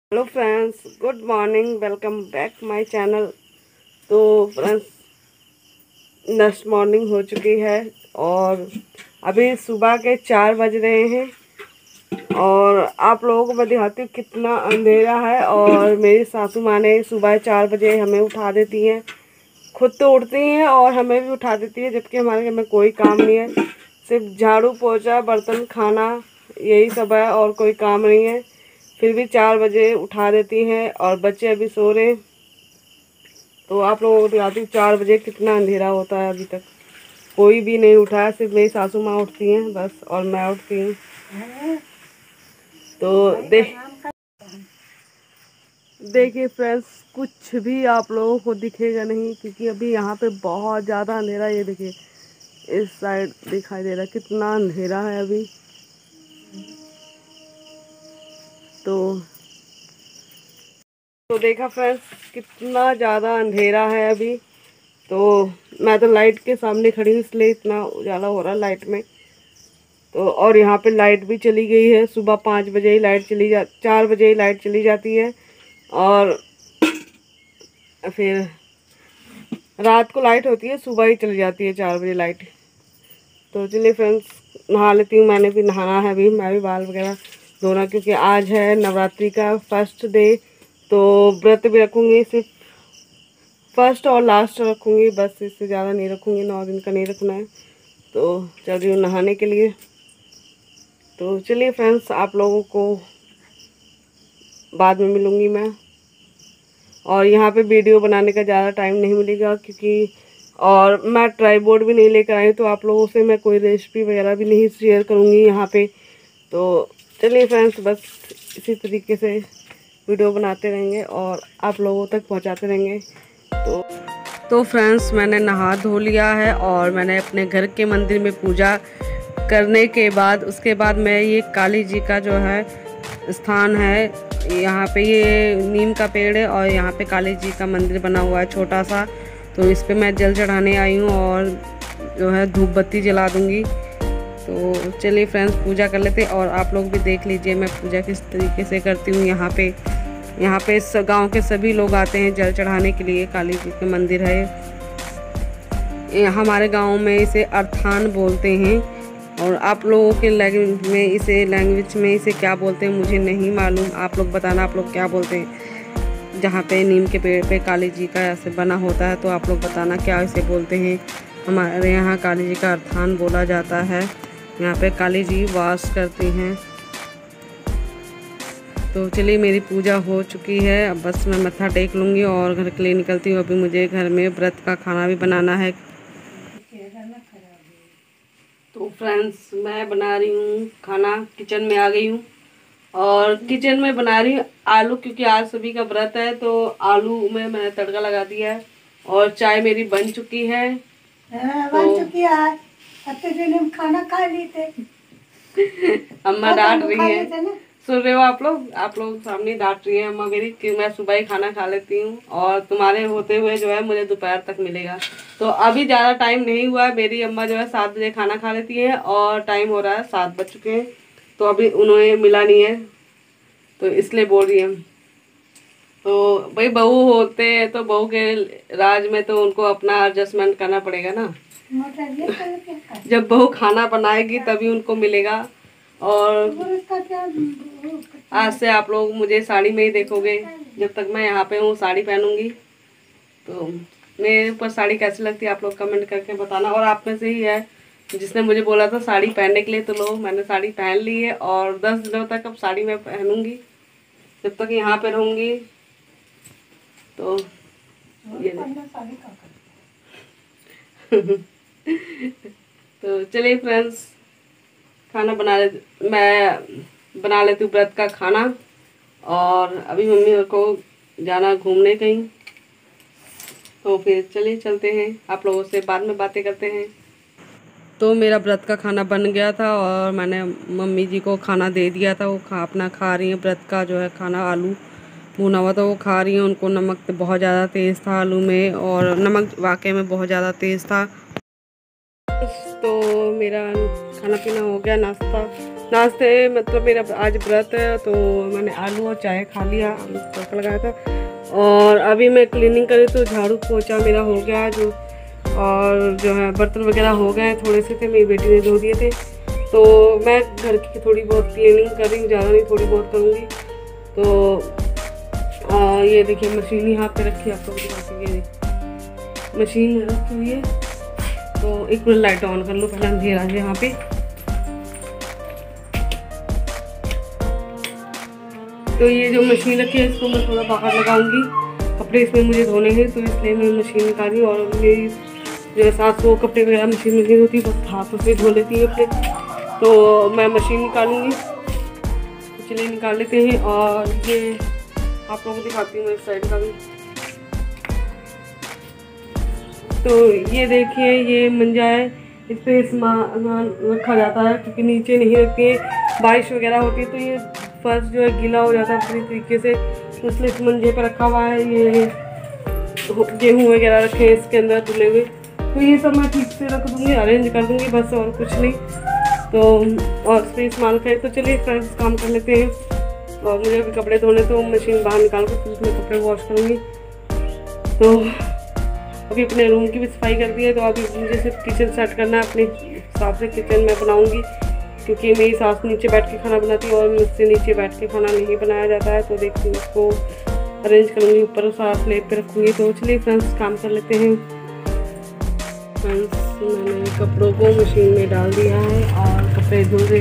Hello friends, good morning. Welcome back my channel. तो friends, next morning हो चुकी है और अभी सुबह के 4 बज रहे हैं। और आप लोगों को मैं दिखाती हूँ कितना अंधेरा है। और मेरी सासू माँ ने सुबह 4 बजे हमें उठा देती हैं। खुद तो उठती हैं और हमें भी उठा देती है, जबकि हमारे घर में कोई काम नहीं है, सिर्फ झाड़ू पोछा बर्तन खाना यही सब है और कोई काम नहीं है। फिर भी 4 बजे उठा देती हैं और बच्चे अभी सो रहे हैं। तो आप लोगों को दिखाती हूँ 4 बजे कितना अंधेरा होता है। अभी तक कोई भी नहीं उठा है, सिर्फ मेरी सासू माँ उठती हैं बस और मैं उठती हूँ। तो देखिए फ्रेंड्स, कुछ भी आप लोगों को दिखेगा नहीं, क्योंकि अभी यहाँ पे बहुत ज़्यादा अंधेरा। ये देखिए, इस साइड दिखाई दे रहा है कितना अंधेरा है अभी। तो देखा फ्रेंड्स, कितना ज़्यादा अंधेरा है अभी। तो मैं तो लाइट के सामने खड़ी हूँ, इसलिए इतना उजाला हो रहा है लाइट में। तो और यहाँ पे लाइट भी चली गई है। सुबह 5 बजे ही लाइट चली 4 बजे ही लाइट चली जाती है और फिर रात को लाइट होती है, सुबह ही चली जाती है 4 बजे लाइट। तो चलिए फ्रेंड्स, नहा लेती हूँ। मैंने भी नहाना है अभी, मैं भी बाल वगैरह धोना, क्योंकि आज है नवरात्रि का फर्स्ट डे। तो व्रत भी रखूँगी, सिर्फ फर्स्ट और लास्ट रखूँगी, बस इससे ज़्यादा नहीं रखूँगी। 9 दिन का नहीं रखना है। तो चल रही हूँ नहाने के लिए। तो चलिए फ्रेंड्स, आप लोगों को बाद में मिलूँगी मैं। और यहाँ पे वीडियो बनाने का ज़्यादा टाइम नहीं मिलेगा, क्योंकि और मैं ट्राइपॉड भी नहीं लेकर आई, तो आप लोगों से मैं कोई रेसिपी वगैरह भी नहीं शेयर करूँगी यहाँ पे। तो चलिए फ्रेंड्स, बस इसी तरीके से वीडियो बनाते रहेंगे और आप लोगों तक पहुँचाते रहेंगे। तो फ्रेंड्स, मैंने नहा धो लिया है और मैंने अपने घर के मंदिर में पूजा करने के बाद उसके बाद मैं ये काली जी का जो है स्थान है, यहाँ पे ये नीम का पेड़ है और यहाँ पे काली जी का मंदिर बना हुआ है छोटा सा। तो इस पे मैं जल चढ़ाने आई हूँ और जो है धूप बत्ती जला दूँगी। तो चलिए फ्रेंड्स, पूजा कर लेते और आप लोग भी देख लीजिए मैं पूजा किस तरीके से करती हूँ। यहाँ पे गांव के सभी लोग आते हैं जल चढ़ाने के लिए। काली जी के मंदिर है ये, हमारे गांव में इसे अर्थान बोलते हैं और आप लोगों के लैंग्वेज में इसे क्या बोलते हैं मुझे नहीं मालूम। आप लोग बताना, आप लोग क्या बोलते हैं। जहाँ पे नीम के पेड़ पे काली जी का ऐसे बना होता है, तो आप लोग बताना क्या इसे बोलते हैं। हमारे यहाँ काली जी का अर्थान बोला जाता है। यहाँ पे काली जी वास करती हैं। तो चलिए, मेरी पूजा हो चुकी है, अब बस मैं मत्था टेक लूँगी और घर के लिए निकलती हूँ। अभी मुझे घर में व्रत का खाना भी बनाना है। तो फ्रेंड्स, मैं बना रही हूँ खाना, किचन में आ गई हूँ और किचन में बना रही हूँ आलू, क्योंकि आज सभी का व्रत है। तो आलू में मैंने तड़का लगा दिया है और चाय मेरी बन चुकी है। बन चुकी है। दिन खाना खा ली थे। अम्मा डांट रही है, सुन रहे हो आप लोग सामने डांट रही है अम्मा मेरी कि मैं सुबह ही खाना खा लेती हूँ और तुम्हारे होते हुए जो है मुझे दोपहर तक मिलेगा। तो अभी ज़्यादा टाइम नहीं हुआ है। मेरी अम्मा जो है 7 बजे खाना खा लेती है और टाइम हो रहा है 7 बज चुके हैं, तो अभी उन्हें मिला नहीं है, तो इसलिए बोल रही है। तो भाई बहू होते हैं तो बहू के राज में तो उनको अपना एडजस्टमेंट करना पड़ेगा ना। जब बहू खाना बनाएगी तभी उनको मिलेगा। और आज से आप लोग मुझे साड़ी में ही देखोगे। जब तक मैं यहाँ पे हूँ साड़ी पहनूंगी। तो मेरे ऊपर साड़ी कैसी लगती है आप लोग कमेंट करके बताना। और आप में से ही है जिसने मुझे बोला था साड़ी पहनने के लिए, तो लो मैंने साड़ी पहन ली है और 10 दिनों तक अब साड़ी मैं पहनूंगी जब तक यहाँ पे रहूँगी। तो ये तो चलिए फ्रेंड्स, मैं बना लेती हूँ व्रत का खाना। और अभी मम्मी को जाना घूमने कहीं, तो फिर चलिए चलते हैं, आप लोगों से बाद में बातें करते हैं। तो मेरा व्रत का खाना बन गया था और मैंने मम्मी जी को खाना दे दिया था। वो अपना खा रही हैं व्रत का जो है खाना, आलू भुना हुआ था वो खा रही हैं। उनको नमक तो बहुत ज़्यादा तेज़ था आलू में, और नमक वाकई में बहुत ज़्यादा तेज़ था। तो मेरा खाना पीना हो गया, नाश्ता नाश्ते मतलब मेरा आज व्रत है तो मैंने आलू और चाय खा लिया, तड़का लगाया था। और अभी मैं क्लीनिंग करी तो झाड़ू पोछा मेरा हो गया है जो, और जो है बर्तन वगैरह हो गए थोड़े से थे, मेरी बेटी ने धो दिए थे। तो मैं घर की थोड़ी बहुत क्लीनिंग कर रही हूँ, ज़्यादा नहीं थोड़ी बहुत करूँगी। तो ये देखिए मशीन यहाँ पे रखी है, आपको दिखाती है, ये मशीन रखी हुई है। तो एक मिनट लाइट ऑन कर लो, पहले अंधेरा है यहाँ पे। तो ये जो मशीन रखी है इसको मैं थोड़ा बाहर लगाऊंगी, कपड़े इसमें मुझे धोने हैं तो इसलिए मैं मशीन निकाली। और मेरी जो सास वो कपड़े वगैरह मशीन में नहीं होती, बस हाथों से धो लेती है अपने, तो मैं मशीन निकालूंगी। चलिए निकाल लेते हैं। और ये आप लोगों को दिखाती हूँ इस साइड का भी। तो ये देखिए ये मंजा है, इस पर सामान रखा जाता है क्योंकि नीचे नहीं रखती है, बारिश वगैरह होती है तो ये फर्श जो है गीला हो जाता है पूरी तरीके से, तो इसलिए इस मंजे पर रखा हुआ है। ये गेहूँ वगैरह रखे हैं इसके अंदर धुले हुए, तो ये सब मैं ठीक से रख दूँगी, अरेंज कर दूँगी बस, और कुछ नहीं। तो और स्पेस माल का है। तो चलिए फ्रेंड्स काम कर लेते हैं। और मुझे अभी कपड़े धोने, तो मशीन बाहर निकाल कर फिर उसमें कपड़े वॉश करूँगी। तो अभी अपने रूम की भी सफाई कर दी है, तो अभी मुझे सिर्फ किचन सेट करना है। अपने हिसाब से किचन में बनाऊँगी क्योंकि मेरी सास नीचे बैठ के खाना बनाती है और मुझसे नीचे बैठ के खाना नहीं बनाया जाता है। तो देखती हूँ उसको अरेंज करूँगी, ऊपर सारा स्लेब पे रखूँगी। तो चलिए फ्रेंड्स काम कर लेते हैं। फ्रेंड्स मैंने कपड़ों को मशीन में डाल दिया है और कपड़े धुल रहे,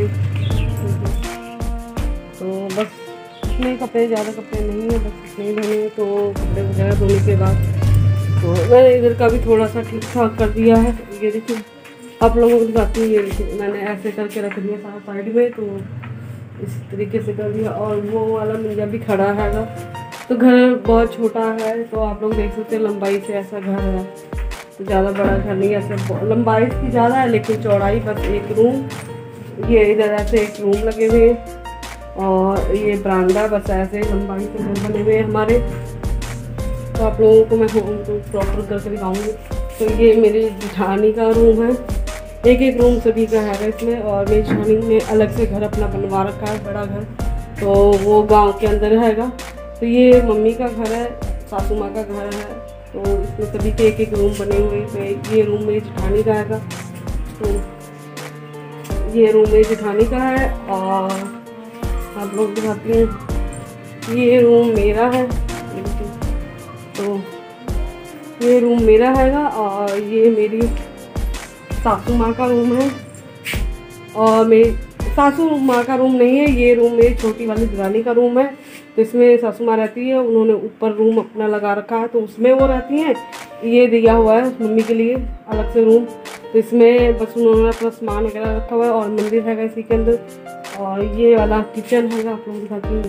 तो बस इतने कपड़े, ज़्यादा कपड़े नहीं है, बस इतने धोने हैं। तो कपड़े वगैरह धोने के बाद तो मैंने इधर का भी थोड़ा सा ठीक ठाक कर दिया है। ये देखिए आप लोगों को दिखाती हूँ, ये देखिए मैंने ऐसे करके रख दिया सारा साइड में, तो इस तरीके से कर दिया। और वो वाला मंजा भी खड़ा है, तो घर बहुत छोटा है, तो आप लोग देख सकते हैं लंबाई से ऐसा घर है, तो ज़्यादा बड़ा घर नहीं है, ऐसे लंबाई इसकी ज़्यादा है लेकिन चौड़ाई बस एक रूम। ये इधर ऐसे एक रूम लगे हुए और ये बरामदा, बस ऐसे लंबाई से घर बने हुए हैं हमारे। तो आप लोगों को मैं होम टूर प्रॉपर करके दिखाऊंगी। तो ये मेरी जेठानी का रूम है, एक एक रूम सभी का है इसमें। और मेरी जेठानी ने अलग से घर अपना बनवा रखा है, बड़ा घर, तो वो गांव के अंदर हैगा। तो ये मम्मी का घर है, सासू माँ का घर है, तो इसमें सभी के एक एक रूम बने हुए हैं। तो ये रूम मेरी जेठानी का हैगा, तो ये रूम मेरी जेठानी का है। और आप लोग दिखाती हैं, ये रूम मेरा है, तो ये रूम मेरा हैगा। और ये मेरी सासू माँ का रूम है, और मेरी सासू माँ का रूम नहीं है, ये रूम मेरी छोटी वाली दरानी का रूम है। तो इसमें सासू माँ रहती है, उन्होंने ऊपर रूम अपना लगा रखा है, तो उसमें वो रहती हैं। ये दिया हुआ है मम्मी के लिए अलग से रूम, तो इसमें बस उन्होंने अपना सामान वगैरह रखा हुआ है। और मंदिर हैगा इसी के अंदर। और ये वाला किचन हैगा, आप लोग दिखाती हूँ,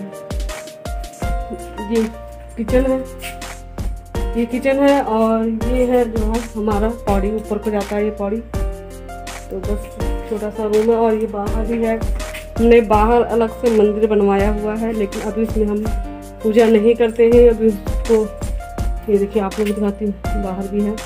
ये किचन है, ये किचन है। और ये है जो है हमारा पौड़ी, ऊपर को जाता है ये पौड़ी। तो बस छोटा सा रूम है। और ये बाहर भी है, हमने बाहर अलग से मंदिर बनवाया हुआ है, लेकिन अभी इसमें हम पूजा नहीं करते हैं अभी उसको। ये देखिए आप लोग दिखाती हूँ, बाहर भी है,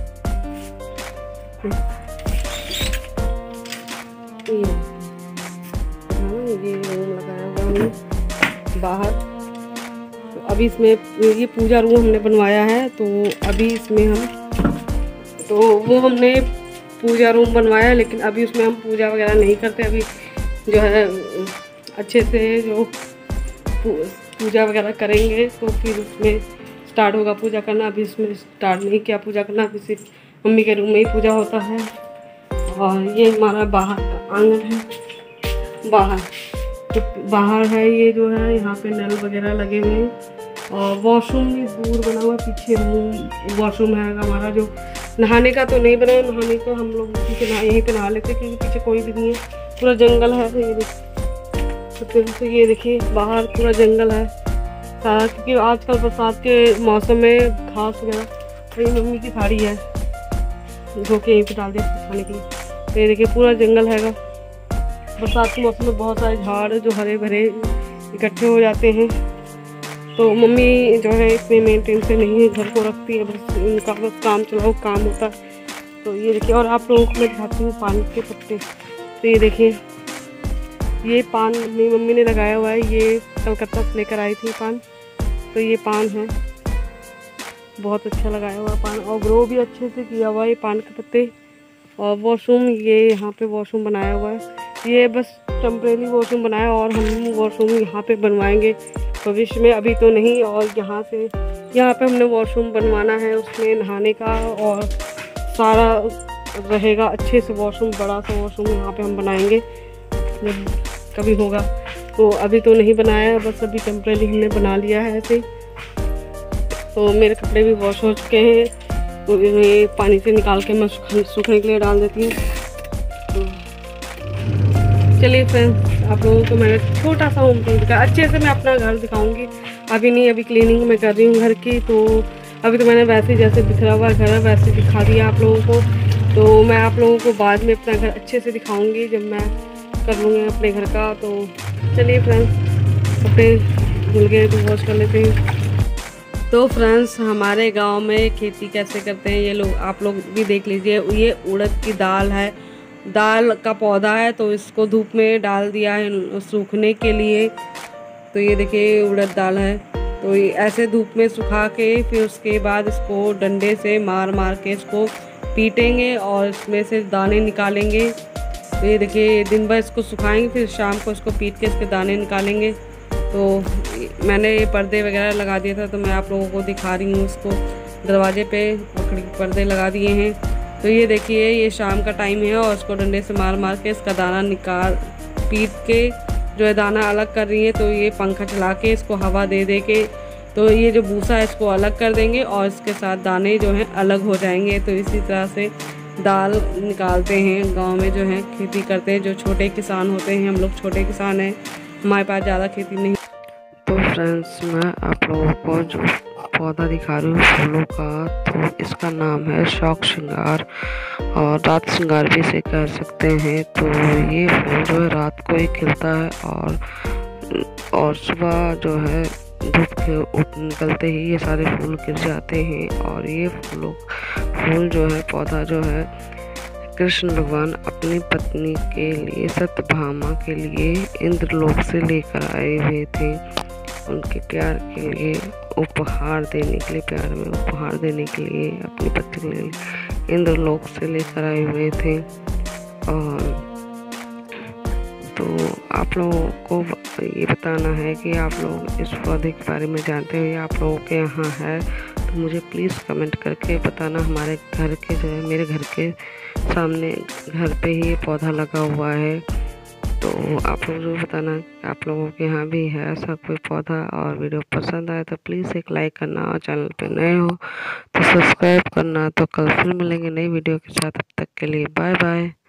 ये रूम लगाया हुआ हमने बाहर। तो अभी इसमें ये पूजा रूम हमने बनवाया है, तो अभी इसमें हम, तो वो हमने पूजा रूम बनवाया, लेकिन अभी उसमें हम पूजा वगैरह नहीं करते। अभी जो है अच्छे से जो पूजा वगैरह करेंगे तो फिर उसमें स्टार्ट होगा पूजा करना। अभी इसमें स्टार्ट नहीं किया पूजा करना, अभी सिर्फ मम्मी के रूम में ही पूजा होता है। और ये हमारा बाहर का आंगन है, बाहर तो बाहर है ये जो है, यहाँ पे नल वगैरह लगे हुए हैं। और वॉशरूम भी दूर बना हुआ, पीछे रूम वॉशरूम है हमारा, जो नहाने का तो नहीं बना है, नहाने को हम लोग यहीं पे नहा लेते क्योंकि पीछे कोई भी नहीं है, पूरा जंगल है। तो ये देखिए बाहर पूरा जंगल है सारा, क्योंकि आजकल बरसात के मौसम में घास वगैरह। मेरी मम्मी की साड़ी है, धो के यहीं पे डाल दिया खाने के लिए। तो ये देखिए पूरा जंगल हैगा। बरसात के मौसम में बहुत सारे झाड़ जो हरे भरे इकट्ठे हो जाते हैं, तो मम्मी जो है इतने मेंटेन से नहीं है, घर को रखती है, बस उनका बस काम चलाओ काम होता है। तो ये देखिए, और आप लोगों को मैं दिखाती हूँ पानी के पत्ते। तो ये देखिए ये पान मेरी मम्मी ने लगाया हुआ है, ये कलकत्ता से लेकर आई थी पान। तो ये पान है, बहुत अच्छा लगाया हुआ पान और ग्रो भी अच्छे से किया हुआ है ये पान के पत्ते। और वॉशरूम, ये यहाँ पे वॉशरूम बनाया हुआ है, ये बस टेम्परेरी वॉशरूम बनाया और हम वॉशरूम यहाँ पे बनवाएंगे भविष्य में, अभी तो नहीं। और यहाँ पे हमने वॉशरूम बनवाना है, उसमें नहाने का और सारा रहेगा अच्छे से वॉशरूम, बड़ा सा वॉशरूम यहाँ पे हम बनाएंगे जब कभी होगा। तो अभी तो नहीं बनाया है, बस अभी टेम्परेरी हमने बना लिया है ऐसे। तो मेरे कपड़े भी वॉश हो चुके हैं, तो इन्हें पानी से निकाल के मैं सूखने के लिए डाल देती हूँ। तो चलिए फ्रेंड्स, आप लोगों को मैंने छोटा सा होम टूर दिखाया, अच्छे से मैं अपना घर दिखाऊंगी। अभी नहीं, अभी क्लीनिंग मैं कर रही हूँ घर की। तो अभी तो मैंने वैसे जैसे बिखरा हुआ घर है वैसे दिखा दिया आप लोगों को। तो मैं आप लोगों को बाद में अपना घर अच्छे से दिखाऊंगी जब मैं कर लूँगी अपने घर का। तो चलिए फ्रेंड्स, कपड़े धुल गए तो वॉश कर लेते हैं। तो फ्रेंड्स, हमारे गांव में खेती कैसे करते हैं ये लोग, आप लोग भी देख लीजिए। ये उड़द की दाल है, दाल का पौधा है, तो इसको धूप में डाल दिया है सूखने के लिए। तो ये देखिए उड़द दाल है, तो ये ऐसे धूप में सुखा के फिर उसके बाद इसको डंडे से मार मार के इसको पीटेंगे और इसमें से दाने निकालेंगे। तो ये देखिए दिन भर इसको सुखाएंगे, फिर शाम को इसको पीट के इसके दाने निकालेंगे। तो मैंने ये पर्दे वगैरह लगा दिया था, तो मैं आप लोगों को दिखा रही हूँ इसको। दरवाजे पे लकड़ी के पर्दे लगा दिए हैं। तो ये देखिए ये शाम का टाइम है और इसको डंडे से मार मार के इसका दाना निकाल पीट के जो है दाना अलग कर रही है। तो ये पंखा चला के इसको हवा दे दे के तो ये जो भूसा है इसको अलग कर देंगे और इसके साथ दाने जो हैं अलग हो जाएंगे। तो इसी तरह से दाल निकालते हैं, गांव में जो है खेती करते हैं। जो छोटे किसान होते हैं, हम लोग छोटे किसान हैं, हमारे पास ज़्यादा खेती नहीं। तो फ्रेंड्स, मैं आप लोगों को जो पौधा दिखा रही हूँ फूलों का, तो इसका नाम है शौक श्रृंगार और रात श्रृंगार भी इसे कह सकते हैं। तो ये फूल जो है रात को ही खिलता है और सुबह जो है धूप के निकलते ही ये सारे फूल गिर जाते हैं। और ये फूल जो है पौधा जो है कृष्ण भगवान अपनी पत्नी के लिए सत्यभामा के लिए इंद्रलोक से लेकर आए हुए थे, उनके प्यार के लिए उपहार देने के लिए, प्यार में उपहार देने के लिए अपनी पत्नी के लिए इंद्रलोक से लेकर आए हुए थे। और तो आप लोगों को ये बताना है कि आप लोग इस पौधे के बारे में जानते हो या आप लोगों के यहाँ है, तो मुझे प्लीज़ कमेंट करके बताना। हमारे घर के जो है, मेरे घर के सामने घर पे ही ये पौधा लगा हुआ है। तो आप लोग जो बताना आप लोगों के यहाँ भी है ऐसा कोई पौधा। और वीडियो पसंद आए तो प्लीज़ एक लाइक करना और चैनल पे नए हो तो सब्सक्राइब करना। तो कल फिर मिलेंगे नई वीडियो के साथ, तब तक के लिए बाय बाय।